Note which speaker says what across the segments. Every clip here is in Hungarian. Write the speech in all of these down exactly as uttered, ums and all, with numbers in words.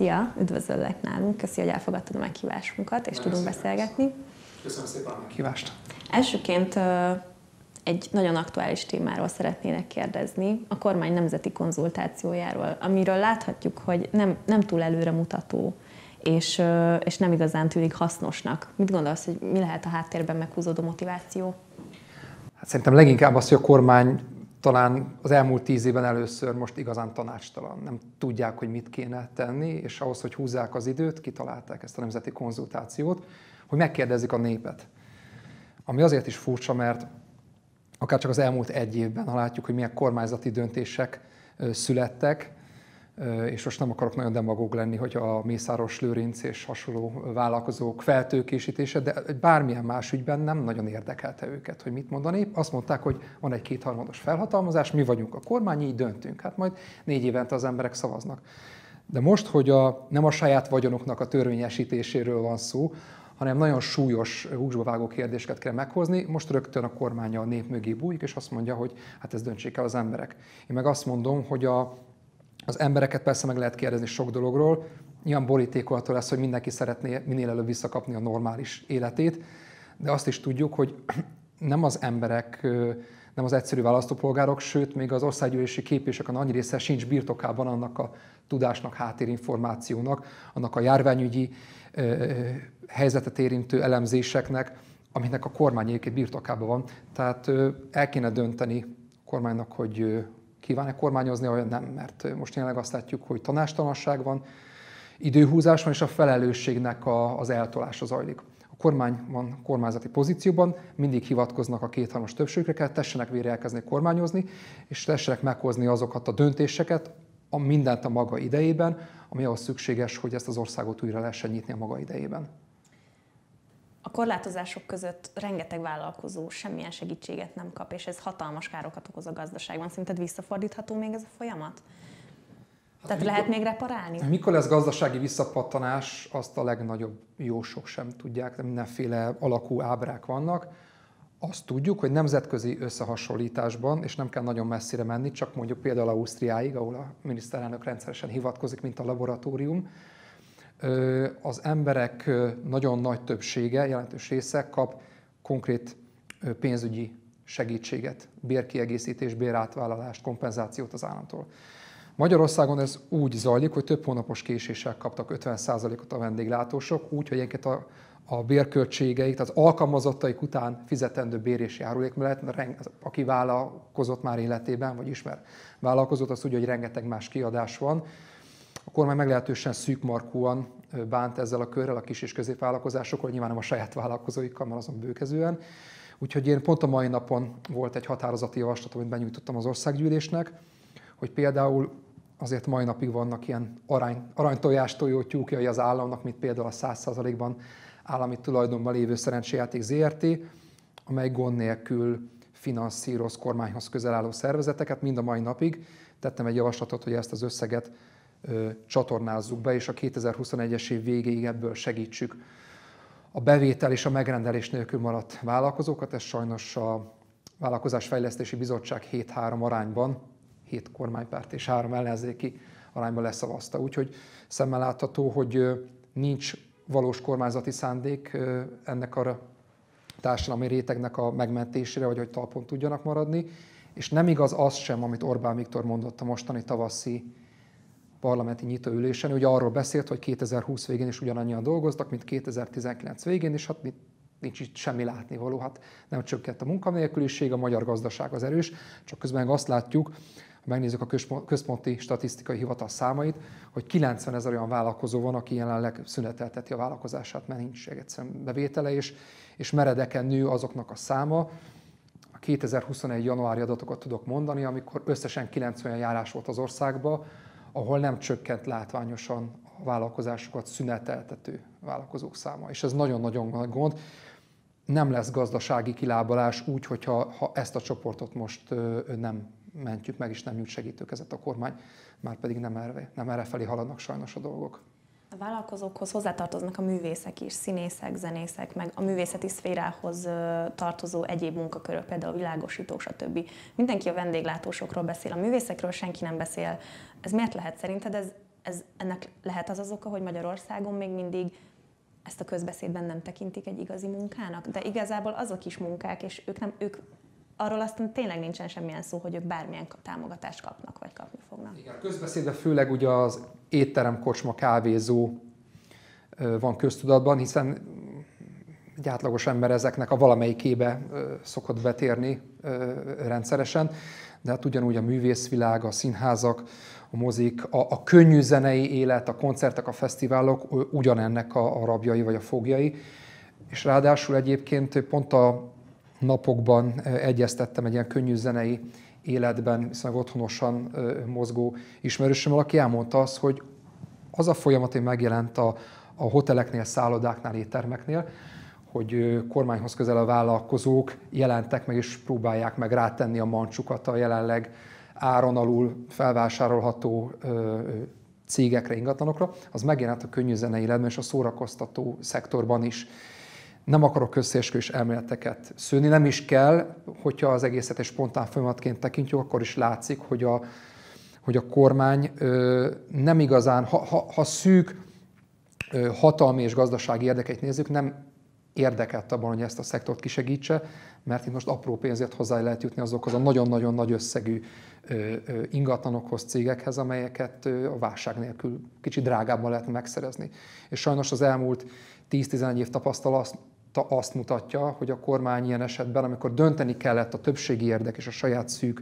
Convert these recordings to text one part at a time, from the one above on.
Speaker 1: Szia, üdvözöllek nálunk, köszi, hogy elfogadtad a meghívásunkat, és nagyon tudunk beszélgetni.
Speaker 2: Köszönöm szépen a meghívást.
Speaker 1: Elsőként egy nagyon aktuális témáról szeretnének kérdezni, a kormány nemzeti konzultációjáról, amiről láthatjuk, hogy nem, nem túl előremutató, és, és nem igazán tűnik hasznosnak. Mit gondolsz, hogy mi lehet a háttérben meghúzódó motiváció?
Speaker 2: Hát szerintem leginkább az, hogy a kormány talán az elmúlt tíz évben először most igazán tanácstalan. Nem tudják, hogy mit kéne tenni, és ahhoz, hogy húzzák az időt, kitalálták ezt a nemzeti konzultációt, hogy megkérdezzük a népet. Ami azért is furcsa, mert akár csak az elmúlt egy évben, ha látjuk, hogy milyen kormányzati döntések születtek, és most nem akarok nagyon demagóg lenni, hogy a Mészáros Lőrinc és hasonló vállalkozók feltőkésítése, de bármilyen más ügyben nem nagyon érdekelte őket, hogy mit mondani. Azt mondták, hogy van egy kétharmados felhatalmazás, mi vagyunk a kormány, így döntünk. Hát majd négy évente az emberek szavaznak. De most, hogy a, nem a saját vagyonoknak a törvényesítéséről van szó, hanem nagyon súlyos, húsba vágó kérdéseket kell meghozni. Most rögtön a kormány a nép mögé bújik, és azt mondja, hogy hát ezt döntsék el az emberek. Én meg azt mondom, hogy a, az embereket persze meg lehet kérdezni sok dologról, nyilván borítékolható lesz, hogy mindenki szeretné minél előbb visszakapni a normális életét, de azt is tudjuk, hogy nem az emberek, nem az egyszerű választópolgárok, sőt, még az országgyűlési képviselők a nagy része sincs birtokában annak a tudásnak, háttérinformációnak, annak a járványügyi helyzetet érintő elemzéseknek, aminek a kormány egyébként birtokában van. Tehát el kéne dönteni a kormánynak, hogy kíván-e kormányozni, vagy nem, mert most jelenleg azt látjuk, hogy tanástalanság van, időhúzás van, és a felelősségnek a, az eltolása zajlik. A kormány van kormányzati pozícióban, mindig hivatkoznak a kétharmados többségre, kell tessenek végre elkezdeni kormányozni, és tessenek meghozni azokat a döntéseket, a mindent a maga idejében, ami ahhoz szükséges, hogy ezt az országot újra lehessen nyitni a maga idejében.
Speaker 1: A korlátozások között rengeteg vállalkozó semmilyen segítséget nem kap, és ez hatalmas károkat okoz a gazdaságban. Szerinted visszafordítható még ez a folyamat? Hát Tehát mikor, lehet még reparálni?
Speaker 2: Mikor lesz gazdasági visszapattanás, azt a legnagyobb jósok sem tudják, de mindenféle alakú ábrák vannak. Azt tudjuk, hogy nemzetközi összehasonlításban, és nem kell nagyon messzire menni, csak mondjuk például Ausztriáig, ahol a miniszterelnök rendszeresen hivatkozik, mint a laboratórium, az emberek nagyon nagy többsége, jelentős része kap konkrét pénzügyi segítséget, bérkiegészítés, bérátvállalást, kompenzációt az államtól. Magyarországon ez úgy zajlik, hogy több hónapos késéssel kaptak ötven százalékot a vendéglátósok, úgy, hogy ilyenként a, a bérköltségeik, tehát az alkalmazottaik után fizetendő bér és járulék mellett, aki vállalkozott már életében, vagy ismer vállalkozott, az tudja, hogy rengeteg más kiadás van. A kormány meglehetősen szűkmarkúan bánt ezzel a körrel, a kis és középvállalkozásokkal, nyilván nem a saját vállalkozóikkal, mert azon bőkezően. Úgyhogy én pont a mai napon volt egy határozati javaslat, amit benyújtottam az országgyűlésnek, hogy például azért mai napig vannak ilyen arany, aranytojás tojó tyúkjai az államnak, mint például a száz százalékban állami tulajdonban lévő Szerencséjáték zé er té, amely gond nélkül finanszíroz kormányhoz közel álló szervezeteket. Mind a mai napig tettem egy javaslatot, hogy ezt az összeget ö, csatornázzuk be, és a kétezer-huszonegyes év végéig ebből segítsük a bevétel és a megrendelés nélkül maradt vállalkozókat. Ez sajnos a Vállalkozásfejlesztési Bizottság hét három arányban, hét kormánypárt és három ellenzéki arányban leszavazta. Úgyhogy szemmel látható, hogy nincs valós kormányzati szándék ennek a társadalmi rétegnek a megmentésére, vagy hogy talpon tudjanak maradni. És nem igaz az sem, amit Orbán Viktor mondott a mostani tavaszi parlamenti nyitóülésen. Ugye arról beszélt, hogy kétezer-húsz végén is ugyanannyian dolgoztak, mint kétezer-tizenkilenc végén, és hát nincs itt semmi látnivaló. Hát nem csökkent a munkanélküliség, a magyar gazdaság az erős, csak közben azt látjuk, ha megnézzük a Központi Statisztikai Hivatal számait, hogy kilencvenezer olyan vállalkozó van, aki jelenleg szünetelteti a vállalkozását, mert nincs egyszerűen bevétele, és, és meredeken nő azoknak a száma. A kétezer-huszonegy januári adatokat tudok mondani, amikor összesen kilencven járás volt az országban, ahol nem csökkent látványosan a vállalkozásokat szüneteltető vállalkozók száma. És ez nagyon-nagyon nagy gond. Nem lesz gazdasági kilábalás úgy, hogyha ha ezt a csoportot most nem mentjük meg, és nem nyújt segítőkezet a kormány, már pedig nem erre, nem erre felé haladnak sajnos a dolgok.
Speaker 1: A vállalkozókhoz hozzátartoznak a művészek is, színészek, zenészek, meg a művészeti szférához tartozó egyéb munkakörök, például világosítók, stb. Mindenki a vendéglátósokról beszél, a művészekről senki nem beszél. Ez miért lehet szerinted? Ez ez, ennek lehet az az oka, hogy Magyarországon még mindig ezt a közbeszédben nem tekintik egy igazi munkának, de igazából azok is munkák, és ők, nem, ők arról aztán tényleg nincsen semmilyen szó, hogy ők bármilyen támogatást kapnak, vagy kapni fognak. Igen,
Speaker 2: közbeszédben főleg ugye az étterem, kocsma, kávézó van köztudatban, hiszen egy átlagos ember ezeknek a valamelyikébe szokott betérni rendszeresen, de hát ugyanúgy a művészvilág, a színházak, a mozik, a, a könnyű zenei élet, a koncertek, a fesztiválok ugyanennek a, a rabjai vagy a fogjai. És ráadásul egyébként pont a napokban egyeztettem egy ilyen könnyű zenei életben, viszonylag otthonosan mozgó ismerősömmel, aki elmondta azt, hogy az a folyamat, hogy megjelent a, a hoteleknél, szállodáknál, éttermeknél, hogy kormányhoz közel a vállalkozók jelentek meg és próbálják meg rátenni a mancsukat a jelenleg áron alul felvásárolható cégekre, ingatlanokra, az megjelent a könnyű zenei életben és a szórakoztató szektorban is. Nem akarok összeesküvés elméleteket szőni, nem is kell, hogyha az egészet egy spontán folyamatként tekintjük, akkor is látszik, hogy a, hogy a kormány nem igazán, ha, ha, ha szűk hatalmi és gazdasági érdekeit nézzük, nem érdekelt abban, hogy ezt a szektort kisegítse, mert itt most apró pénzért hozzá lehet jutni azokhoz a nagyon-nagyon nagy összegű ingatlanokhoz, cégekhez, amelyeket a válság nélkül kicsit drágábban lehet megszerezni. És sajnos az elmúlt tíz-tizenegy év tapasztalata azt mutatja, hogy a kormány ilyen esetben, amikor dönteni kellett a többségi érdek és a saját szűk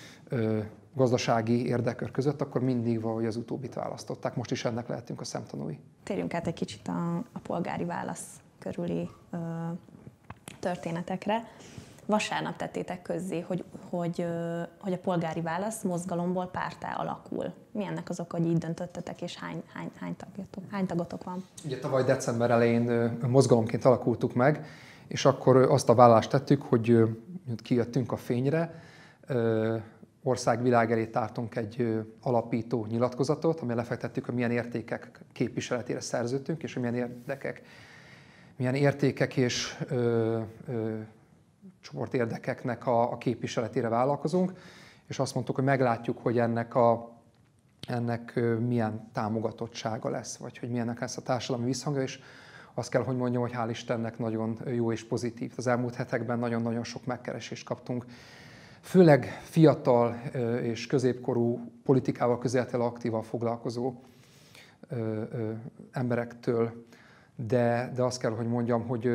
Speaker 2: gazdasági érdekkör között, akkor mindig valahogy az utóbbit választották. Most is ennek lehetünk a szemtanúi.
Speaker 1: Térjünk át egy kicsit a, a polgári válasz körüli ö, történetekre. Vasárnap tettétek közzé, hogy, hogy, ö, hogy a polgári válasz mozgalomból párttá alakul. Mi ennek az oka, hogy így döntöttetek, és hány, hány, hány, tagjatok, hány tagotok van?
Speaker 2: Ugye tavaly december elején ö, mozgalomként alakultuk meg, és akkor ö, azt a vállalást tettük, hogy ö, kijöttünk a fényre, ö, ország-világ elé tártunk egy ö, alapító nyilatkozatot, amivel lefektettük, hogy milyen értékek képviseletére szerződtünk, és hogy milyen érdekek milyen értékek és ö, ö, csoportérdekeknek a, a képviseletére vállalkozunk, és azt mondtuk, hogy meglátjuk, hogy ennek, a, ennek ö, milyen támogatottsága lesz, vagy hogy milyennek lesz a társadalmi visszhangja, és azt kell, hogy mondjam, hogy hál' Istennek nagyon jó és pozitív. Az elmúlt hetekben nagyon-nagyon sok megkeresést kaptunk, főleg fiatal ö, és középkorú politikával, közéletileg aktívan foglalkozó ö, ö, emberektől, De, de azt kell, hogy mondjam, hogy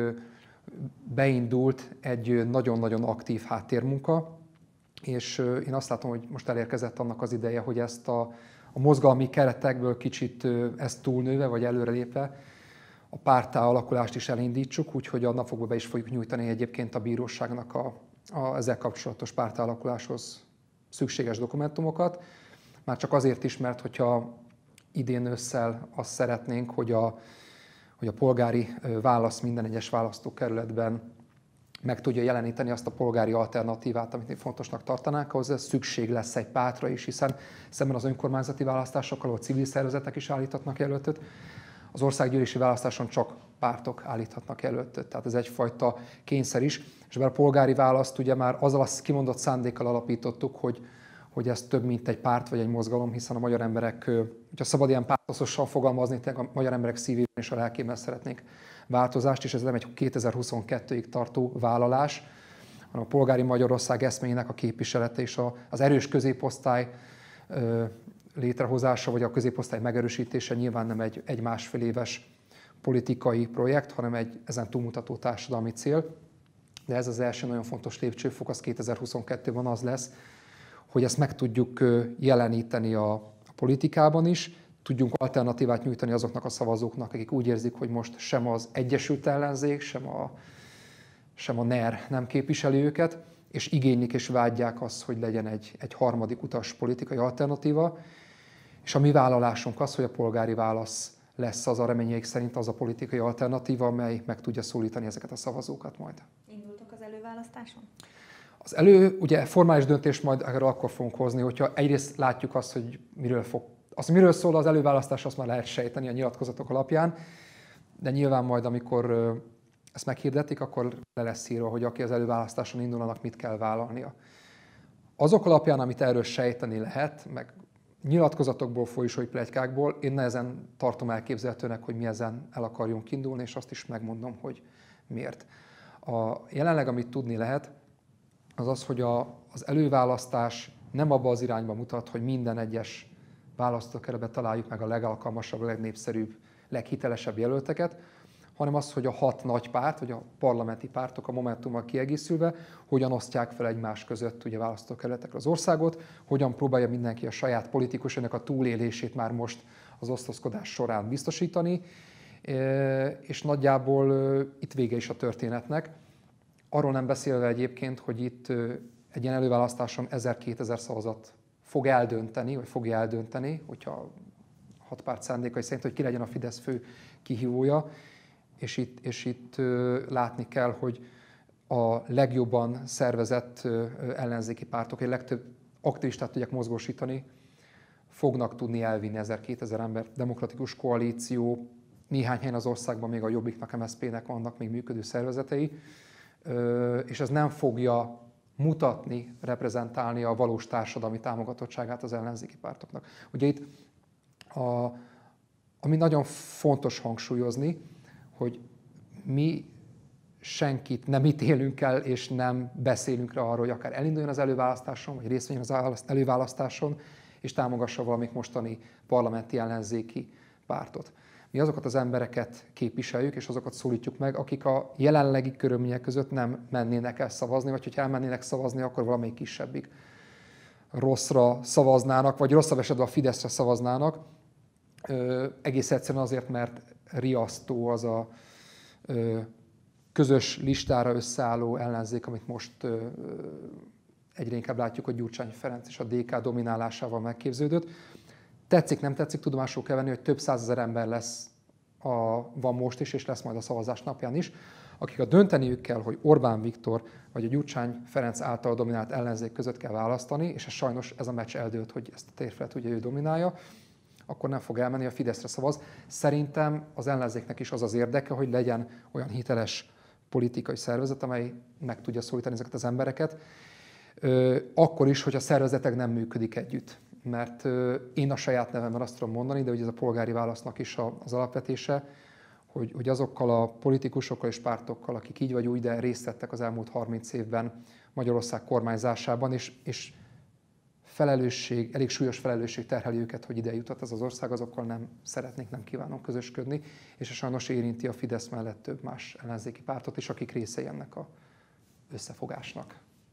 Speaker 2: beindult egy nagyon-nagyon aktív háttérmunka, és én azt látom, hogy most elérkezett annak az ideje, hogy ezt a, a mozgalmi keretekből kicsit ezt túlnőve, vagy előrelépve a párttá alakulást is elindítsuk, úgyhogy a napokban be is fogjuk nyújtani egyébként a bíróságnak a, a ezzel kapcsolatos párttá alakuláshoz szükséges dokumentumokat. Már csak azért is, mert hogyha idén ősszel azt szeretnénk, hogy a hogy a polgári válasz minden egyes választókerületben meg tudja jeleníteni azt a polgári alternatívát, amit mi fontosnak tartanánk, ahhoz ez szükség lesz egy pártra is, hiszen szemben az önkormányzati választásokkal, ahol civil szervezetek is állíthatnak jelöltöt, az országgyűlési választáson csak pártok állíthatnak jelöltöt. Tehát ez egyfajta kényszer is. És bár a polgári választ ugye már azzal a kimondott szándékkal alapítottuk, hogy hogy ez több, mint egy párt vagy egy mozgalom, hiszen a magyar emberek, hogyha szabad ilyen pártoszosan fogalmazni, a magyar emberek szívében és a lelkében szeretnék változást, és ez nem egy kétezer-huszonkettőig tartó vállalás, hanem a polgári Magyarország eszméjének a képviselete és az erős középosztály létrehozása, vagy a középosztály megerősítése nyilván nem egy, egy másfél éves politikai projekt, hanem egy ezen túlmutató társadalmi cél. De ez az első nagyon fontos lépcsőfok, az kétezer-huszonkettőben az lesz, hogy ezt meg tudjuk jeleníteni a politikában is, tudjunk alternatívát nyújtani azoknak a szavazóknak, akik úgy érzik, hogy most sem az Egyesült Ellenzék, sem a, sem a NER nem képviseli őket, és igénylik és vágyják azt, hogy legyen egy, egy harmadik utas politikai alternatíva. És a mi vállalásunk az, hogy a polgári válasz lesz az a reményeik szerint az a politikai alternatíva, amely meg tudja szólítani ezeket a szavazókat majd.
Speaker 1: Indultok az előválasztáson?
Speaker 2: Az elő, ugye formális döntést majd erről akkor fogunk hozni, hogyha egyrészt látjuk azt, hogy miről fog, azt, hogy miről szól az előválasztás, azt már lehet sejteni a nyilatkozatok alapján, de nyilván majd, amikor ezt meghirdetik, akkor le lesz írva, hogy aki az előválasztáson indul, annak mit kell vállalnia. Azok alapján, amit erről sejteni lehet, meg nyilatkozatokból, folyosói pletykákból én nehezen tartom elképzelhetőnek, hogy mi ezen el akarjunk indulni, és azt is megmondom, hogy miért. A, jelenleg, amit tudni lehet, az az, hogy a, az előválasztás nem abba az irányba mutat, hogy minden egyes választókerületben találjuk meg a legalkalmasabb, a legnépszerűbb, leghitelesebb jelölteket, hanem az, hogy a hat nagy párt, vagy a parlamenti pártok a Momentummal kiegészülve, hogyan osztják fel egymás között ugye választókerületekre az országot, hogyan próbálja mindenki a saját politikusának a túlélését már most az osztozkodás során biztosítani, és nagyjából itt vége is a történetnek. Arról nem beszélve egyébként, hogy itt egy ilyen előválasztáson ezer-kétezer szavazat fog eldönteni, vagy fogja eldönteni, hogyha hat párt szándékai szerint, hogy ki legyen a Fidesz fő kihívója, és itt, és itt látni kell, hogy a legjobban szervezett ellenzéki pártok, a legtöbb aktivistát tudják mozgósítani, fognak tudni elvinni ezer-kétezer ember. Demokratikus koalíció, néhány helyen az országban még a Jobbiknak, em es zé pének vannak még működő szervezetei, és ez nem fogja mutatni, reprezentálni a valós társadalmi támogatottságát az ellenzéki pártoknak. Ugye itt, a, ami nagyon fontos hangsúlyozni, hogy mi senkit nem ítélünk el, és nem beszélünk rá arról, hogy akár elinduljon az előválasztáson, vagy részt vegyen az előválasztáson, és támogassa valamik mostani parlamenti ellenzéki pártot. Mi azokat az embereket képviseljük, és azokat szólítjuk meg, akik a jelenlegi körülmények között nem mennének el szavazni, vagy hogyha elmennének szavazni, akkor valamelyik kisebbik rosszra szavaznának, vagy rosszabb esetben a Fideszre szavaznának. Ö, egész egyszerűen azért, mert riasztó az a ö, közös listára összeálló ellenzék, amit most ö, egyre inkább látjuk, hogy Gyurcsány Ferenc és a dé ká dominálásával megképződött. Tetszik, nem tetszik, tudomásul kell venni, hogy több százezer ember lesz a, van most is, és lesz majd a szavazás napján is, akik a dönteniük kell, hogy Orbán Viktor vagy a Gyurcsány Ferenc által dominált ellenzék között kell választani, és ez sajnos ez a meccs eldőlt, hogy ezt a térfelet ugye ő dominálja, akkor nem fog elmenni, a Fideszre szavaz. Szerintem az ellenzéknek is az az érdeke, hogy legyen olyan hiteles politikai szervezet, amely meg tudja szólítani ezeket az embereket, akkor is, hogy a szervezetek nem működik együtt. Mert én a saját nevemben azt tudom mondani, de hogy ez a polgári válasznak is az alapvetése, hogy, hogy azokkal a politikusokkal és pártokkal, akik így vagy úgy, de részt vettek az elmúlt harminc évben Magyarország kormányzásában, és, és felelősség, elég súlyos felelősség terheli őket, hogy ide jutott ez az ország, azokkal nem szeretnék, nem kívánom közösködni, és sajnos érinti a Fidesz mellett több más ellenzéki pártot is, akik részei ennek az összefogásnak.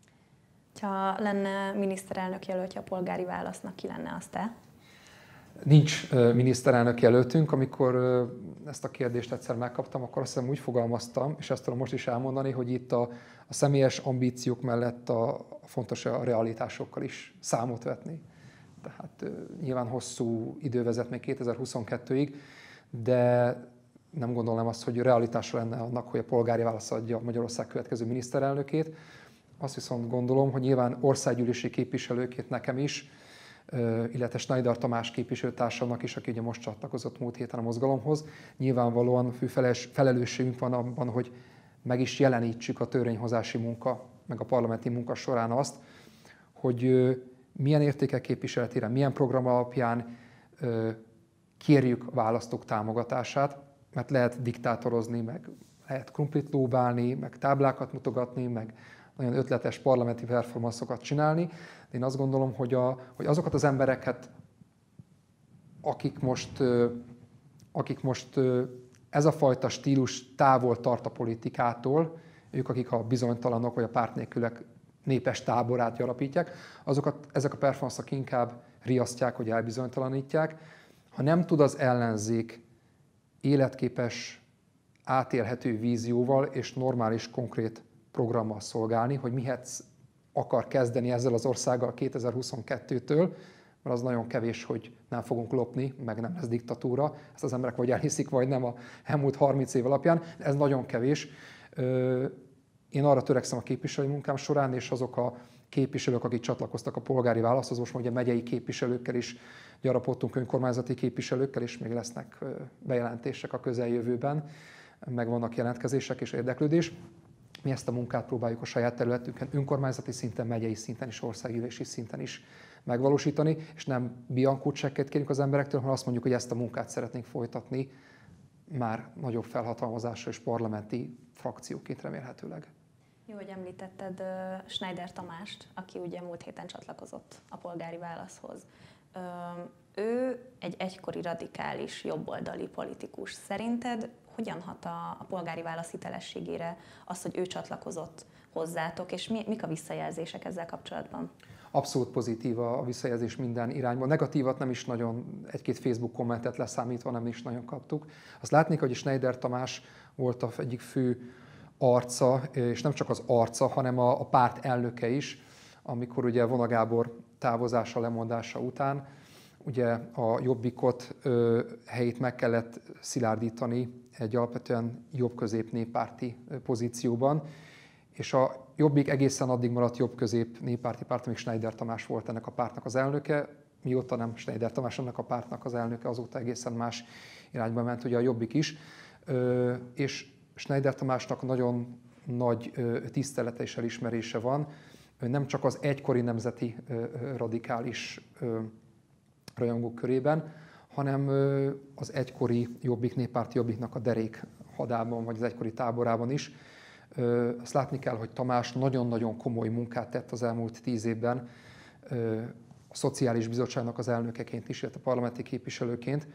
Speaker 1: Ha lenne miniszterelnök jelöltje a polgári válasznak, ki lenne az te?
Speaker 2: Nincs miniszterelnök jelöltünk. Amikor ezt a kérdést egyszer megkaptam, akkor azt hiszem úgy fogalmaztam, és ezt tudom most is elmondani, hogy itt a, a személyes ambíciók mellett a, a fontos a realitásokkal is számot vetni. Tehát nyilván hosszú idő vezet még kétezer-huszonkettőig, de nem gondolom azt, hogy realitása lenne annak, hogy a polgári válasz adja Magyarország következő miniszterelnökét. Azt viszont gondolom, hogy nyilván országgyűlési képviselőként nekem is, illetve Schneider Tamás képviselőtársamnak is, aki ugye most csatlakozott múlt héten a mozgalomhoz, nyilvánvalóan fő felelősségünk van abban, hogy meg is jelenítsük a törvényhozási munka, meg a parlamenti munka során azt, hogy milyen értékek képviseletére, milyen program alapján kérjük a választók támogatását, mert lehet diktátorozni, meg lehet krumplit lóbálni, meg táblákat mutogatni, meg nagyon ötletes parlamenti performanszokat csinálni. De én azt gondolom, hogy, a, hogy azokat az embereket, akik most, akik most ez a fajta stílus távol tart a politikától, ők, akik a bizonytalanok vagy a párt nélkülek népes táborát gyarapítják, azokat ezek a performanszok inkább riasztják, hogy elbizonytalanítják. Ha nem tud az ellenzék életképes, átélhető vízióval és normális, konkrét programmal szolgálni, hogy mihet akar kezdeni ezzel az országgal kétezer-huszonkettőtől, mert az nagyon kevés, hogy nem fogunk lopni, meg nem lesz diktatúra. Ezt az emberek vagy elhiszik, vagy nem a elmúlt harminc év alapján. Ez nagyon kevés. Én arra törekszem a képviselői munkám során, és azok a képviselők, akik csatlakoztak a polgári válaszhoz, most ugye megyei képviselőkkel is gyarapodtunk, önkormányzati képviselőkkel, és még lesznek bejelentések a közeljövőben, meg vannak jelentkezések és érdeklődés. mi ezt a munkát próbáljuk a saját területünkön, önkormányzati szinten, megyei szinten és országgyűlési szinten is megvalósítani, és nem bianco csekket kérünk az emberektől, hanem azt mondjuk, hogy ezt a munkát szeretnénk folytatni, már nagyobb felhatalmazással és parlamenti frakcióként remélhetőleg.
Speaker 1: Jó, hogy említetted Schneider Tamást, aki ugye múlt héten csatlakozott a polgári válaszhoz. Ő egy egykori radikális jobboldali politikus. Szerinted hogyan hat a, a polgári válasz hitelességére az, hogy ő csatlakozott hozzátok, és mi, mik a visszajelzések ezzel kapcsolatban?
Speaker 2: Abszolút pozitív a visszajelzés minden irányban. Negatívat nem is nagyon, egy-két Facebook kommentet leszámítva nem is nagyon kaptuk. Azt látnék, hogy Schneider Tamás volt az egyik fő arca, és nem csak az arca, hanem a, a párt elnöke is, amikor ugye Vona Gábor távozása, lemondása után ugye a Jobbikot ö, helyét meg kellett szilárdítani egy alapvetően jobb-közép néppárti pozícióban, és a Jobbik egészen addig maradt jobb-közép néppárti párt, amíg Schneider Tamás volt ennek a pártnak az elnöke, mióta nem Schneider Tamás ennek a pártnak az elnöke, azóta egészen más irányba ment ugye a Jobbik is, ö, és Schneider Tamásnak nagyon nagy ö, tisztelete és elismerése van, ő nem csak az egykori nemzeti ö, radikális ö, rajongók körében, hanem az egykori Jobbik, néppárti Jobbiknak a derék hadában, vagy az egykori táborában is. Azt látni kell, hogy Tamás nagyon-nagyon komoly munkát tett az elmúlt tíz évben a Szociális Bizottságnak az elnökeként is, illetve a parlamenti képviselőként,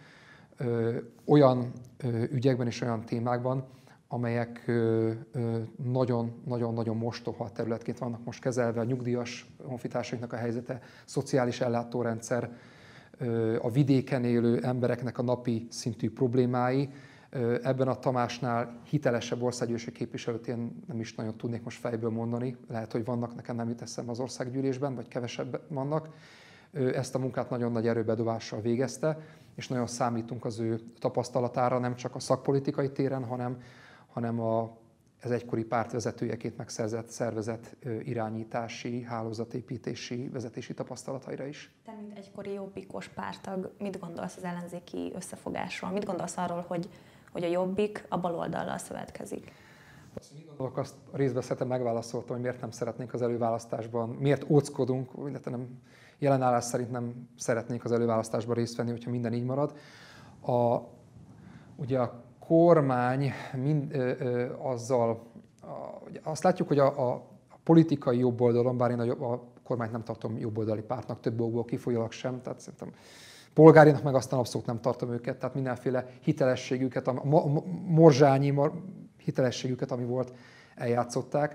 Speaker 2: olyan ügyekben és olyan témákban, amelyek nagyon-nagyon-nagyon mostoha területként vannak most kezelve, a nyugdíjas honfitársainknak a helyzete, szociális ellátórendszer, a vidéken élő embereknek a napi szintű problémái. Ebben a Tamásnál hitelesebb országgyűlési képviselőt én nem is nagyon tudnék most fejből mondani. Lehet, hogy vannak, nekem nem jut eszembe az országgyűlésben, vagy kevesebb vannak. Ezt a munkát nagyon nagy erőbedobással végezte, és nagyon számítunk az ő tapasztalatára, nem csak a szakpolitikai téren, hanem, hanem a, az egykori párt vezetőjeként megszerzett szervezet irányítási, hálózatépítési, vezetési tapasztalataira is.
Speaker 1: Te, mint egykori jobbikos párttag, mit gondolsz az ellenzéki összefogásról? Mit gondolsz arról, hogy, hogy a Jobbik a baloldallal szövetkezik?
Speaker 2: Azt, mit gondolok, azt a részbeszéleten megválaszoltam, hogy miért nem szeretnénk az előválasztásban, miért óckodunk, illetve nem, jelenállás szerint nem szeretnénk az előválasztásban részt venni, hogyha minden így marad. A, ugye a kormány mind, ö, ö, azzal, a, azt látjuk, hogy a, a politikai jobboldalon, bár én a, a kormányt nem tartom jobboldali pártnak, több okból kifolyólag sem, tehát szerintem polgárinak meg aztán abszolút nem tartom őket, tehát mindenféle hitelességüket, a ma, morzsányi hitelességüket, ami volt, eljátszották.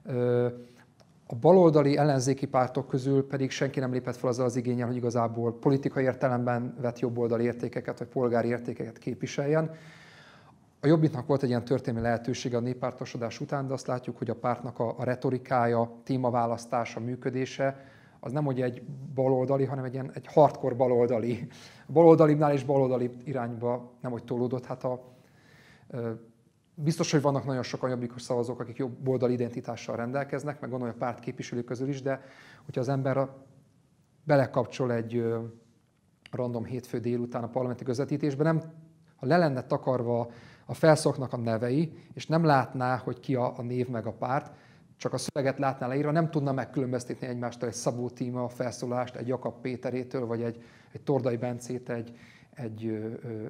Speaker 2: A baloldali ellenzéki pártok közül pedig senki nem lépett fel azzal az igénnyel, hogy igazából politikai értelemben vett jobboldali értékeket, vagy polgári értékeket képviseljen. A Jobbiknak volt egy ilyen történelmi lehetősége a néppártosodás után, de azt látjuk, hogy a pártnak a, a retorikája, témaválasztása, működése, az nem hogy egy baloldali, hanem egy, ilyen, egy hardcore baloldali. A baloldalinál és baloldali irányba nem hogy tolódott. Hát a, biztos, hogy vannak nagyon sokan jobbikos szavazók, akik jobb oldali identitással rendelkeznek, meg gondolom a párt képviselők közül is, de hogyha az ember belekapcsol egy random hétfő délután a parlamenti közvetítésbe, nem, ha le lenne takarva a felszólalóknak a nevei, és nem látná, hogy ki a, a név meg a párt, csak a szöveget látná leírva, nem tudna megkülönböztetni egymástól egy Szabó Tíma felszólalást, egy Jakab Péterétől, vagy egy, egy Tordai Bencét, egy, egy ö, ö,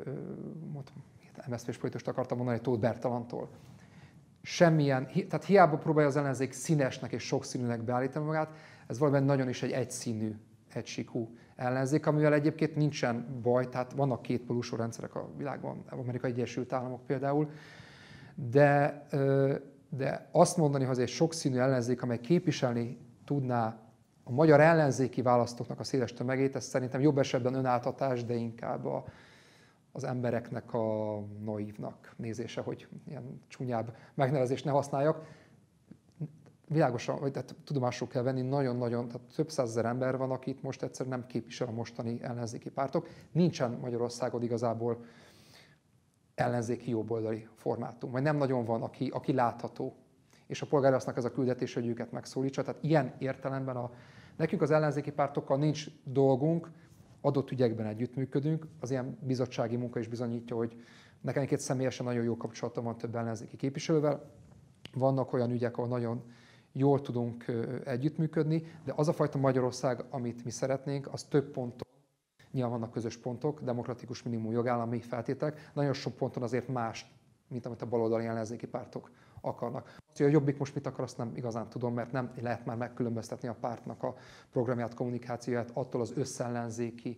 Speaker 2: em es zé pés politikust akartam mondani, egy Tóth Bertalantól. Semmilyen, tehát hiába próbálja az ellenzék színesnek és sokszínűnek beállítani magát, ez valamiben nagyon is egy egyszínű, egysíkú ellenzék, amivel egyébként nincsen baj, tehát vannak kétpólusú rendszerek a világban, Amerikai Egyesült Államok például, de, de azt mondani, hogy ez egy sokszínű ellenzék, amely képviselni tudná a magyar ellenzéki választóknak a széles tömegét, ez szerintem jobb esetben önáltatás, de inkább a, az embereknek a naívnak nézése, hogy ilyen csúnyább megnevezést ne használjak. Világosan, vagy tehát tudomásul kell venni, nagyon-nagyon, tehát több százezer ember van, akit most egyszer nem képvisel a mostani ellenzéki pártok. Nincsen Magyarországon igazából ellenzéki jobboldali formátum, vagy nem nagyon van, aki, aki látható. És a polgárasznak ez a küldetés, hogy őket megszólítsa. Tehát ilyen értelemben a, nekünk az ellenzéki pártokkal nincs dolgunk, adott ügyekben együttműködünk. Az ilyen bizottsági munka is bizonyítja, hogy nekem egy személyesen nagyon jó kapcsolatom van több ellenzéki képviselővel. vannak olyan ügyek, ahol nagyon jól tudunk együttműködni, de az a fajta Magyarország, amit mi szeretnénk, az több ponton, nyilván vannak közös pontok, demokratikus minimum jogállami feltételek, nagyon sok ponton azért más, mint amit a baloldali ellenzéki pártok akarnak. Hogy a Jobbik most mit akar, azt nem igazán tudom, mert nem lehet már megkülönböztetni a pártnak a programját, kommunikációját attól az összellenzéki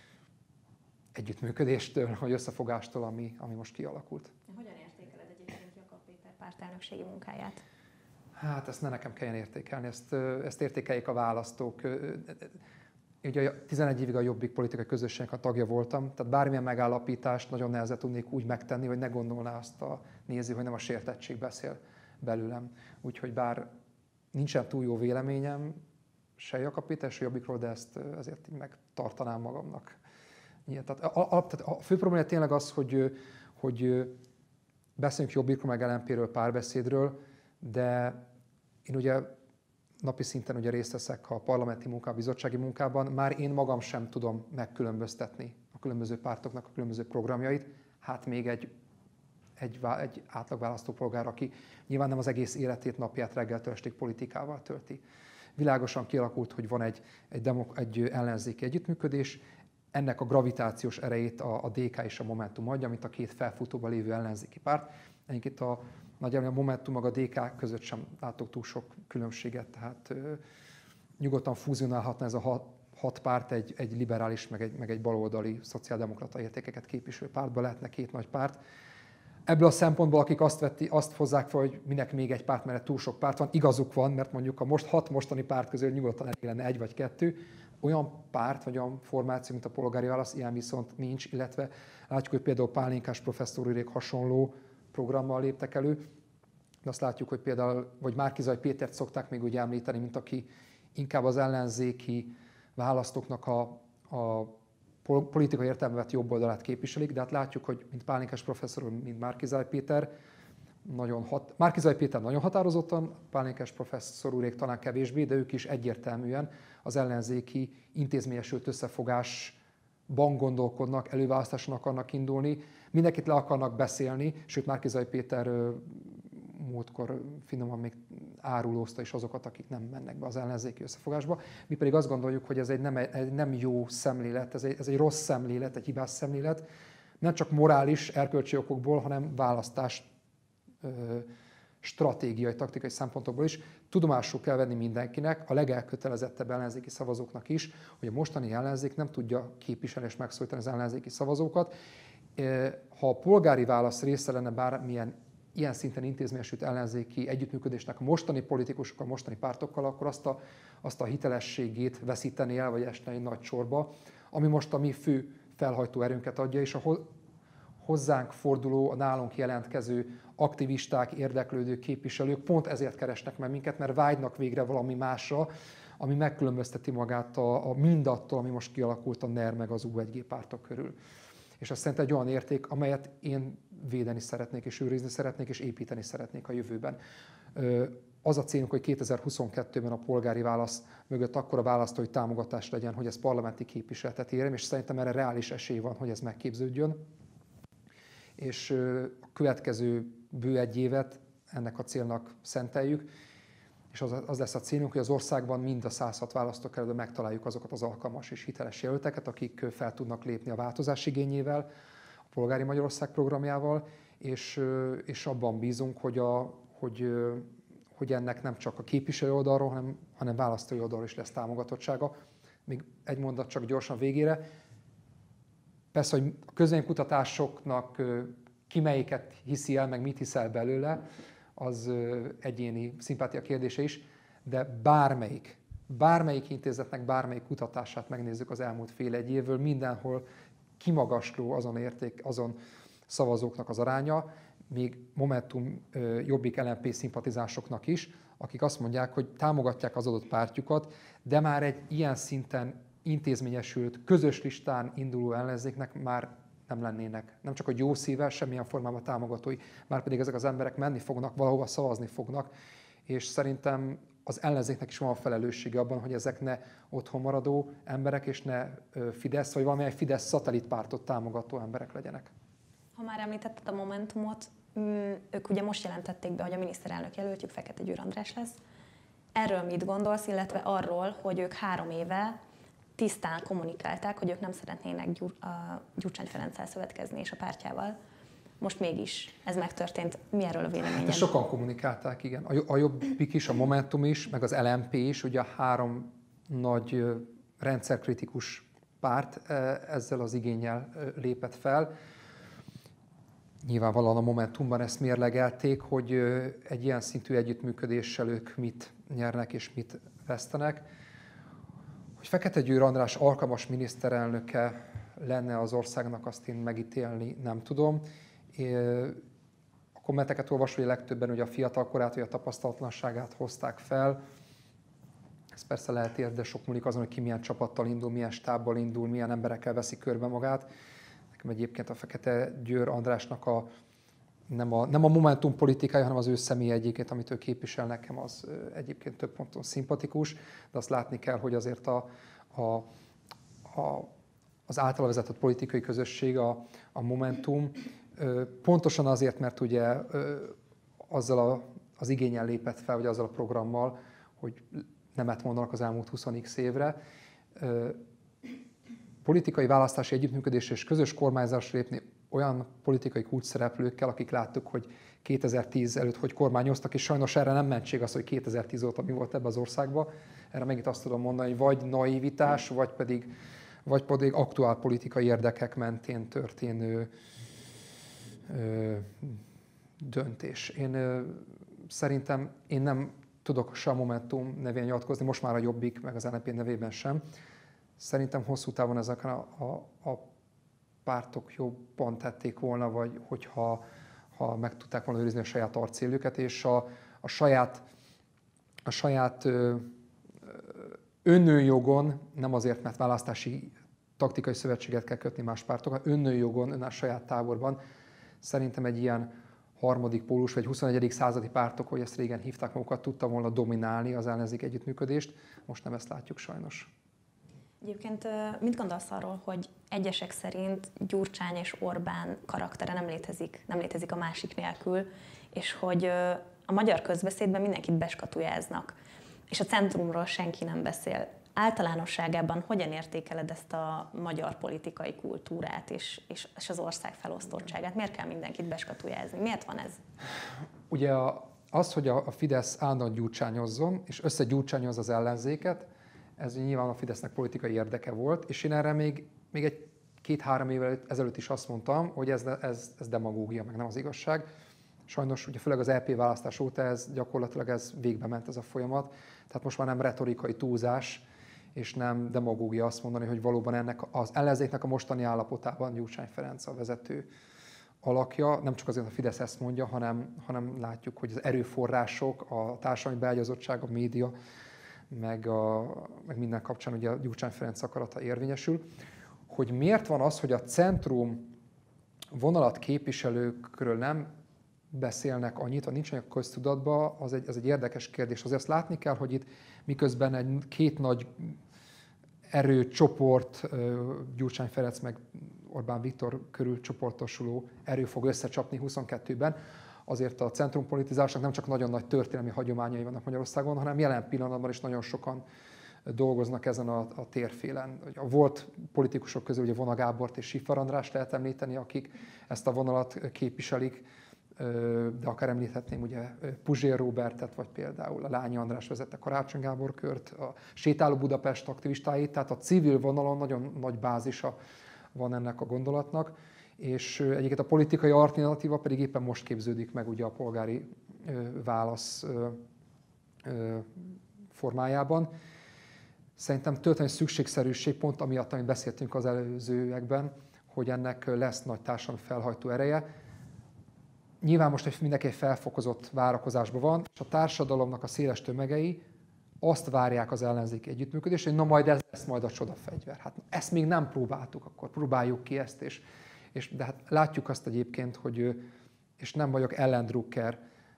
Speaker 2: együttműködéstől, vagy összefogástól, ami, ami most kialakult.
Speaker 1: Hogyan értékeled egyébként Jakab Péter pártelnökségi munkáját?
Speaker 2: Hát ezt ne nekem kelljen értékelni, ezt, ezt értékeljék a választók. Ugye tizenegy évig a Jobbik politikai közösségnek a tagja voltam, tehát bármilyen megállapítást nagyon nehezen tudnék úgy megtenni, hogy ne gondolná azt a néző, hogy nem a sértettség beszél belőlem. Úgyhogy bár nincsen túl jó véleményem se Jakab Péter, se Jobbikról, de ezt ezért így megtartanám magamnak. Igen, tehát a, a, tehát a fő probléma tényleg az, hogy, hogy beszélünk Jobbikról, meg el en pé-ről, párbeszédről, de én ugye napi szinten ugye részt veszek a parlamenti munkában, a bizottsági munkában, már én magam sem tudom megkülönböztetni a különböző pártoknak a különböző programjait, hát még egy, egy, egy átlag választópolgár, aki nyilván nem az egész életét, napját reggeltől estig politikával tölti. Világosan kialakult, hogy van egy, egy, demok, egy ellenzéki együttműködés, ennek a gravitációs erejét a, a dé ká és a Momentum adja, mint a két felfutóban lévő ellenzéki párt. Egyébként a nagyjából a Momentum meg a dé ká között sem látok túl sok különbséget, tehát ö, nyugodtan fúzionálhatna ez a hat, hat párt egy, egy liberális, meg egy, meg egy baloldali szociáldemokrata értékeket képviselő pártba, lehetne két nagy párt. Ebből a szempontból, akik azt, vetti, azt hozzák fel, hogy minek még egy párt, mert túl sok párt van, igazuk van, mert mondjuk a most hat mostani párt közül nyugodtan elég lenne egy vagy kettő. Olyan párt, vagy olyan formáció, mint a polgári válasz, ilyen viszont nincs, illetve látjuk, hogy például Pálinkás professzor úrék hasonló programmal léptek elő, de azt látjuk, hogy például, vagy Márki-Zay Pétert szokták még úgy említeni, mint aki inkább az ellenzéki választóknak a, a politikai értelemben vett jobb oldalát képviselik, de hát látjuk, hogy mint Pálinkás professzor, mint Márki-Zay Péter, nagyon hat, Márki-Zay Péter nagyon határozottan, Pálinkás professzor úrék talán kevésbé, de ők is egyértelműen az ellenzéki intézményesült összefogásban gondolkodnak, előválasztáson akarnak indulni, mindenkit le akarnak beszélni, sőt Márki-Zay Péter múltkor finoman még árulózta is azokat, akik nem mennek be az ellenzéki összefogásba. Mi pedig azt gondoljuk, hogy ez egy nem, egy nem jó szemlélet, ez egy, ez egy rossz szemlélet, egy hibás szemlélet, nem csak morális, erkölcsi okokból, hanem választás stratégiai, taktikai szempontokból is. Tudomásul kell venni mindenkinek, a legelkötelezettebb ellenzéki szavazóknak is, hogy a mostani ellenzék nem tudja képviselni és megszólítani az ellenzéki szavazókat. Ha a polgári válasz része lenne bármilyen ilyen szinten intézményesült ellenzéki együttműködésnek a mostani politikusokkal, a mostani pártokkal, akkor azt a, azt a hitelességét veszíteni el, vagy esne egy nagy csorba, ami most a mi fő felhajtó erőnket adja, és a hozzánk forduló, a nálunk jelentkező aktivisták, érdeklődő képviselők pont ezért keresnek meg minket, mert vágynak végre valami másra, ami megkülönbözteti magát a, a mindattól, ami most kialakult a NER meg az U egy G pártok körül. És azt szerintem egy olyan érték, amelyet én védeni szeretnék, és őrizni szeretnék, és építeni szeretnék a jövőben. Az a célunk, hogy kétezer-huszonkettőben a polgári válasz mögött akkora választói támogatás legyen, hogy ez parlamenti képviseletet érjen, és szerintem erre reális esély van, hogy ez megképződjön. És a következő bő egy évet ennek a célnak szenteljük, és az, az lesz a célunk, hogy az országban mind a száz hat választókerületben megtaláljuk azokat az alkalmas és hiteles jelölteket, akik fel tudnak lépni a változás igényével, a Polgári Magyarország programjával, és, és abban bízunk, hogy, a, hogy, hogy ennek nem csak a képviselő oldalról, hanem, hanem választói oldalról is lesz támogatottsága. Még egy mondat csak gyorsan végére. Persze, hogy a közvéleménykutatásoknak ki melyiket hiszi el, meg mit hiszel belőle, az egyéni szimpátia kérdése is, de bármelyik, bármelyik intézetnek bármelyik kutatását megnézzük az elmúlt fél egy évből, mindenhol kimagasló azon érték, azon szavazóknak az aránya, még Momentum, Jobbik, el en pé szimpatizánsoknak is, akik azt mondják, hogy támogatják az adott pártjukat, de már egy ilyen szinten intézményesült, közös listán induló ellenzéknek már nem lennének. Nem csak a jó szívvel, semmilyen formában támogatói, már pedig ezek az emberek menni fognak, valahova szavazni fognak, és szerintem az ellenzéknek is van a felelőssége abban, hogy ezek ne otthon maradó emberek, és ne Fidesz, vagy valamilyen Fidesz szatellitpártot támogató emberek legyenek.
Speaker 1: Ha már említetted a Momentumot,
Speaker 3: Ők ugye most jelentették be, hogy a miniszterelnök jelöltjük Fekete Győr András lesz. Erről mit gondolsz, illetve arról, hogy ők három éve tisztán kommunikálták, hogy ők nem szeretnének Gyur, a Gyurcsány Ferenccel szövetkezni és a pártjával. Most mégis ez megtörtént. Mi erről a véleményed?
Speaker 2: Hát sokan kommunikálták, igen. A Jobbik is, a Momentum is, meg az el em pé is, ugye a három nagy rendszerkritikus párt ezzel az igénnyel lépett fel. Nyilvánvalóan a Momentumban ezt mérlegelték, hogy egy ilyen szintű együttműködéssel ők mit nyernek és mit vesztenek. Hogy Fekete Győr András alkalmas miniszterelnöke lenne az országnak, azt én megítélni nem tudom. A kommenteket olvasva, hogy legtöbben ugye a fiatalkorát, vagy a tapasztalatlanságát hozták fel. Ez persze lehet érni, de sok múlik azon, hogy ki milyen csapattal indul, milyen stábbal indul, milyen emberekkel veszi körbe magát. Nekem egyébként a Fekete Győr Andrásnak a, nem, a, nem a Momentum politikája, hanem az ő személye egyébként, amit ő képvisel nekem, az egyébként több ponton szimpatikus, de azt látni kell, hogy azért a, a, a, az általa vezetett politikai közösség, a, a Momentum, pontosan azért, mert ugye azzal a, az igénnyel lépett fel, vagy azzal a programmal, hogy nemet mondanak az elmúlt húsz évre, politikai választási együttműködésre és közös kormányzásra lépni olyan politikai kulcsszereplőkkel, akik láttuk, hogy kétezer-tíz előtt hogy kormányoztak, és sajnos erre nem mentség az, hogy kétezer-tíz óta mi volt ebben az országban. Erre megint azt tudom mondani, hogy vagy naivitás, vagy pedig, vagy pedig aktuál politikai érdekek mentén történő ö, döntés. Én ö, szerintem én nem tudok se a Momentum nevén nyilatkozni, most már a Jobbik, meg az el em pé nevében sem. Szerintem hosszú távon ezek a, a, a pártok jobban tették volna, vagy hogyha ha meg tudták volna őrizni a saját arcélüket, és a, a saját, a saját ö, önnőjogon, nem azért, mert választási taktikai szövetséget kell kötni más pártokkal, önnőjogon, ön a saját táborban szerintem egy ilyen harmadik pólus, vagy huszonegyedik századi pártok, hogy ezt régen hívták magukat, tudta volna dominálni az ellenzék együttműködést. Most nem ezt látjuk sajnos.
Speaker 3: Egyébként mit gondolsz arról, hogy egyesek szerint Gyurcsány és Orbán karaktere nem létezik, nem létezik a másik nélkül, és hogy a magyar közbeszédben mindenkit beskatujáznak, és a centrumról senki nem beszél. Általánosságában hogyan értékeled ezt a magyar politikai kultúrát és, és, és az ország felosztottságát? Miért kell mindenkit beskatujázni? Miért van ez?
Speaker 2: Ugye az, hogy a Fidesz állandóan gyurcsányozzon, és összegyurcsányoz az ellenzéket, ez nyilván a Fidesznek politikai érdeke volt, és én erre még, még egy két-három évvel ezelőtt is azt mondtam, hogy ez, ez, ez demagógia, meg nem az igazság. Sajnos ugye főleg az é pé választás óta ez gyakorlatilag ez végbe ment ez a folyamat, tehát most már nem retorikai túlzás, és nem demagógia azt mondani, hogy valóban ennek az ellenzéknek a mostani állapotában Gyurcsány Ferenc a vezető alakja. Nem csak azért a Fidesz ezt mondja, hanem, hanem látjuk, hogy az erőforrások, a társadalmi beágyazottság, a média, meg, a, meg minden kapcsán ugye a Gyurcsány Ferenc akarata érvényesül. Hogy miért van az, hogy a centrum vonalat képviselőkről nem beszélnek annyit, vagy nincs olyan köztudatban, az egy, az egy érdekes kérdés. Azért azt látni kell, hogy itt miközben egy két nagy erőcsoport, Gyurcsány Ferenc meg Orbán Viktor körül csoportosuló erő fog összecsapni huszonkettőben, azért a centrumpolitizásnak nem csak nagyon nagy történelmi hagyományai vannak Magyarországon, hanem jelen pillanatban is nagyon sokan dolgoznak ezen a, a térfélen. A volt politikusok közül ugye Vona Gábort és Schiffer Andrást lehet említeni, akik ezt a vonalat képviselik, de akár említhetném ugye Puzsér Róbertet, vagy például a Lányi András vezette Karácsony Gábor kört, a Sétáló Budapest aktivistáit, tehát a civil vonalon nagyon nagy bázisa van ennek a gondolatnak, és egyébként a politikai alternatíva pedig éppen most képződik meg ugye a polgári válasz formájában. Szerintem történelmi szükségszerűség pont amiatt, amit beszéltünk az előzőekben, hogy ennek lesz nagy társadalmi felhajtó ereje. Nyilván most mindenki egy felfokozott várakozásban van, és a társadalomnak a széles tömegei azt várják az ellenzéki együttműködést, hogy na majd ez lesz majd a csodafegyver. Hát ezt még nem próbáltuk, akkor próbáljuk ki ezt, és, és de hát látjuk azt egyébként, hogy, és nem vagyok ellendrucker,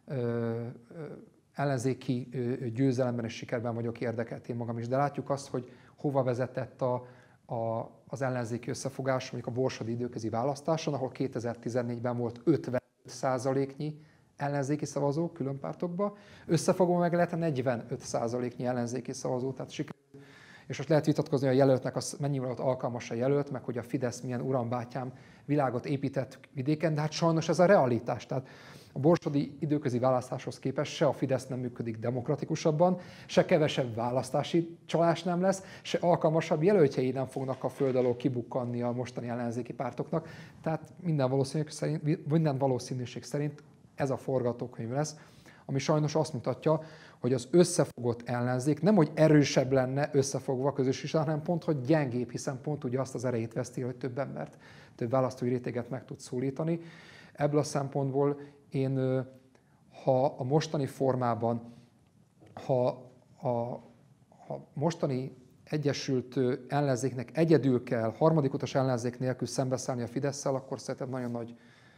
Speaker 2: ellenzéki győzelemben és sikerben vagyok érdekelt én magam is, de látjuk azt, hogy hova vezetett a, a, az ellenzéki összefogás, mondjuk a borsodi időközi választáson, ahol kétezer-tizennégyben volt ötven százaléknyi ellenzéki szavazó külön pártokba, összefogva meg lehet negyvenöt százaléknyi ellenzéki szavazó, tehát sikerült. És most lehet vitatkozni, hogy a jelöltnek az mennyivel ott alkalmas a jelölt, meg hogy a Fidesz milyen urambátyám világot épített vidéken, de hát sajnos ez a realitás. Tehát a borsodi időközi választáshoz képest se a Fidesz nem működik demokratikusabban, se kevesebb választási csalás nem lesz, se alkalmasabb jelöltjei nem fognak a föld alól kibukkanni a mostani ellenzéki pártoknak. Tehát minden valószínűség szerint, minden valószínűség szerint ez a forgatókönyv lesz, ami sajnos azt mutatja, hogy az összefogott ellenzék nem, hogy erősebb lenne összefogva a közös listán, hanem pont, hogy gyengébb, hiszen pont ugye azt az erejét veszti, hogy több embert, több választói réteget meg tud szólítani. Ebből a szempontból én, ha a mostani formában, ha a, a mostani egyesült ellenzéknek egyedül kell, harmadik utas ellenzék nélkül szembeszállni a Fidesszel, akkor szerintem nagyon nagy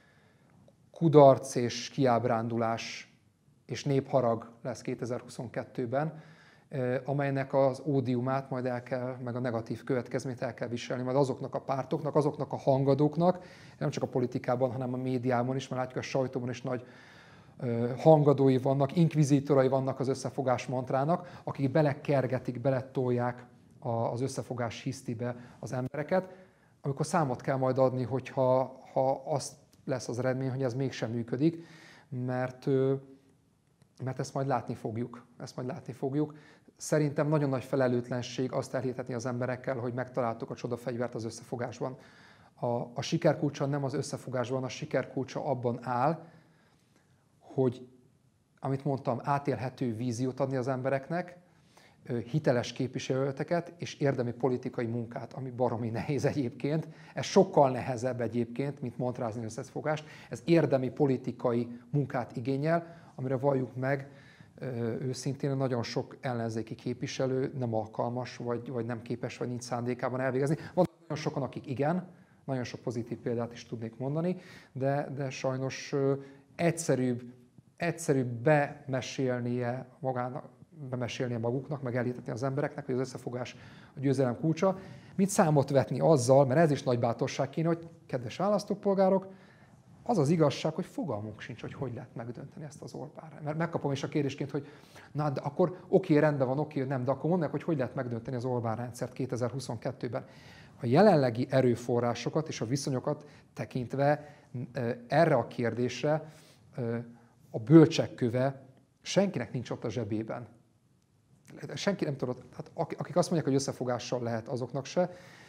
Speaker 2: kudarc és kiábrándulás és népharag lesz kétezer-huszonkettőben, amelynek az ódiumát majd el kell, meg a negatív következményt el kell viselni, majd azoknak a pártoknak, azoknak a hangadóknak, nem csak a politikában, hanem a médiában is, mert látjuk, a sajtóban is nagy hangadói vannak, inkvizítorai vannak az összefogás mantrának, akik belekergetik, beletolják az összefogás hisztibe az embereket, amikor számot kell majd adni, hogyha ha azt lesz az eredmény, hogy ez mégsem működik, mert mert ezt majd látni fogjuk. Ezt majd látni fogjuk. Szerintem nagyon nagy felelőtlenség azt elhitetni az emberekkel, hogy megtaláltuk a csodafegyvert az összefogásban. A, a sikerkulcsa nem az összefogásban, a sikerkulcsa abban áll, hogy, amit mondtam, átélhető víziót adni az embereknek, hiteles képviselőteket és érdemi politikai munkát, ami baromi nehéz egyébként. Ez sokkal nehezebb egyébként, mint montrázni összefogást. Ez érdemi politikai munkát igényel, amire valljuk meg, őszintén nagyon sok ellenzéki képviselő nem alkalmas, vagy, vagy nem képes, vagy nincs szándékában elvégezni. Vannak nagyon sokan, akik igen, nagyon sok pozitív példát is tudnék mondani, de, de sajnos egyszerűbb, egyszerűbb bemesélnie magának, bemesélnie maguknak, meg elhitetni az embereknek, hogy az összefogás a győzelem kulcsa. Mit számot vetni azzal, mert ez is nagy bátorság kéne, hogy kedves választópolgárok, az az igazság, hogy fogalmunk sincs, hogy hogy lehet megdönteni ezt az Orbánra. Mert megkapom is a kérdésként, hogy na, de akkor oké, rendben van, oké, nem, de akkor mondd meg, hogy hogy lehet megdönteni az Orbán rendszert kétezer-huszonkettőben. A jelenlegi erőforrásokat és a viszonyokat tekintve erre a kérdésre a bölcsek köve senkinek nincs ott a zsebében. Senki nem tudott, hát akik azt mondják, hogy összefogással lehet, azoknak se.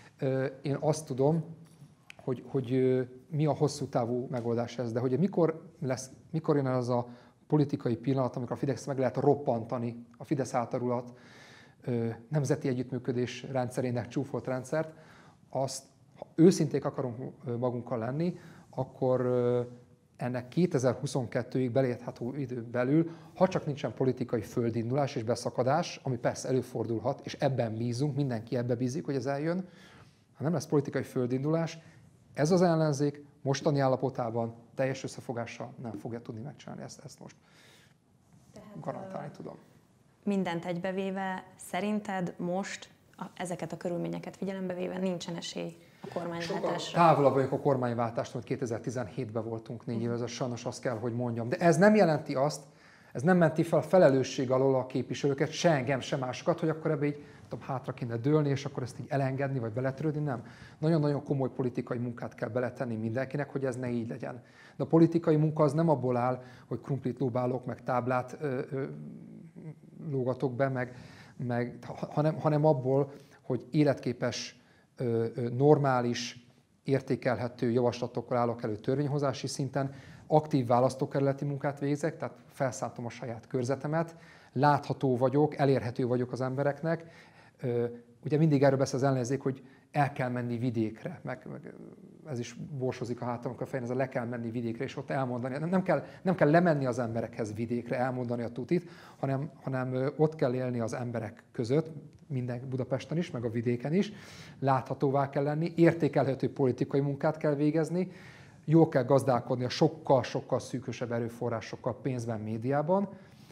Speaker 2: Én azt tudom, hogy, hogy mi a hosszú távú megoldás ez, de hogy mikor, lesz, mikor jön az a politikai pillanat, amikor a Fidesz meg lehet roppantani, a Fidesz általulat nemzeti együttműködés rendszerének csúfolt rendszert, azt, ha őszinték akarunk magunkkal lenni, akkor ennek kétezer-huszonkettőig beléphető időn belül, ha csak nincsen politikai földindulás és beszakadás, ami persze előfordulhat, és ebben bízunk, mindenki ebbe bízik, hogy ez eljön, ha nem lesz politikai földindulás, ez az ellenzék mostani állapotában teljes összefogással nem fogja tudni megcsinálni ezt, ezt most. Tehát, garantálni tudom.
Speaker 3: Mindent egybevéve, szerinted most a, ezeket a körülményeket figyelembe véve nincsen esély a kormányváltásra?
Speaker 2: Távolabb vagyok a kormányváltástól, hogy kétezer-tizenhétben voltunk négy éve, ez sajnos azt kell, hogy mondjam. De ez nem jelenti azt, ez nem menti fel felelősség alól a képviselőket, se engem, se másokat, hogy akkor ebbe így tudom, hátra kéne dőlni, és akkor ezt így elengedni, vagy beletörődni, nem. Nagyon-nagyon komoly politikai munkát kell beletenni mindenkinek, hogy ez ne így legyen. De a politikai munka az nem abból áll, hogy krumplit lóbálok, meg táblát ö, ö, lógatok be, meg, meg, hanem, hanem abból, hogy életképes, ö, ö, normális, értékelhető javaslatokkal állok elő törvényhozási szinten, aktív választókerületi munkát végzek, tehát felszántom a saját körzetemet, látható vagyok, elérhető vagyok az embereknek. Ugye mindig erről beszél az ellenzék, hogy el kell menni vidékre, meg, meg ez is borsozik a hátamon a fején, ez a le kell menni vidékre, és ott elmondani. Nem kell, nem kell lemenni az emberekhez vidékre, elmondani a tutit, hanem, hanem ott kell élni az emberek között, minden Budapesten is, meg a vidéken is. Láthatóvá kell lenni, értékelhető politikai munkát kell végezni, jól kell gazdálkodni a sokkal-sokkal szűkösebb erőforrásokkal pénzben, médiában,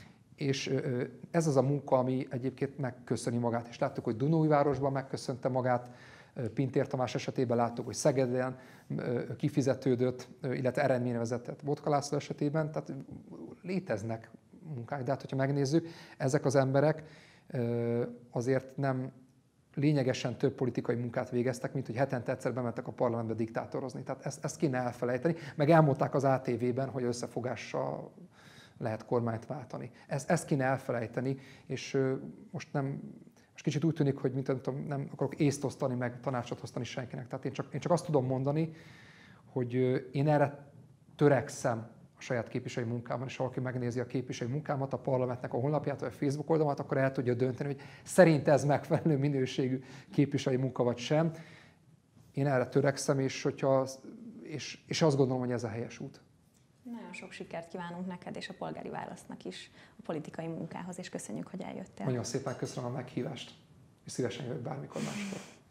Speaker 2: és ez az a munka, ami egyébként megköszöni magát. És láttuk, hogy Dunaújvárosban megköszönte magát, Pintér Tamás esetében láttuk, hogy Szegeden kifizetődött, illetve eredményre vezetett Botka László esetében, tehát léteznek munkák, de hát, hogyha megnézzük, ezek az emberek azért nem lényegesen több politikai munkát végeztek, mint hogy hetente egyszer bementek a parlamentbe diktátorozni. Tehát ezt, ezt kéne elfelejteni, meg elmondták az á té vében, hogy összefogással lehet kormányt váltani. Ezt, ezt kéne elfelejteni, és most nem, most kicsit úgy tűnik, hogy mint nem, tudom, nem akarok észt osztani, meg tanácsot osztani senkinek. Tehát én csak, én csak azt tudom mondani, hogy én erre törekszem a saját képviselői munkámban, és ha valaki megnézi a képviselői munkámat, a parlamentnek a honlapját, vagy a Facebook oldalamat, akkor el tudja dönteni, hogy szerint ez megfelelő minőségű képviselői munka, vagy sem. Én erre törekszem, és, hogyha, és, és azt gondolom, hogy ez a helyes út.
Speaker 3: Nagyon sok sikert kívánunk neked és a polgári választnak is a politikai munkához, és köszönjük, hogy eljöttél.
Speaker 2: Nagyon szépen köszönöm a meghívást, és szívesen jövök bármikor máskor.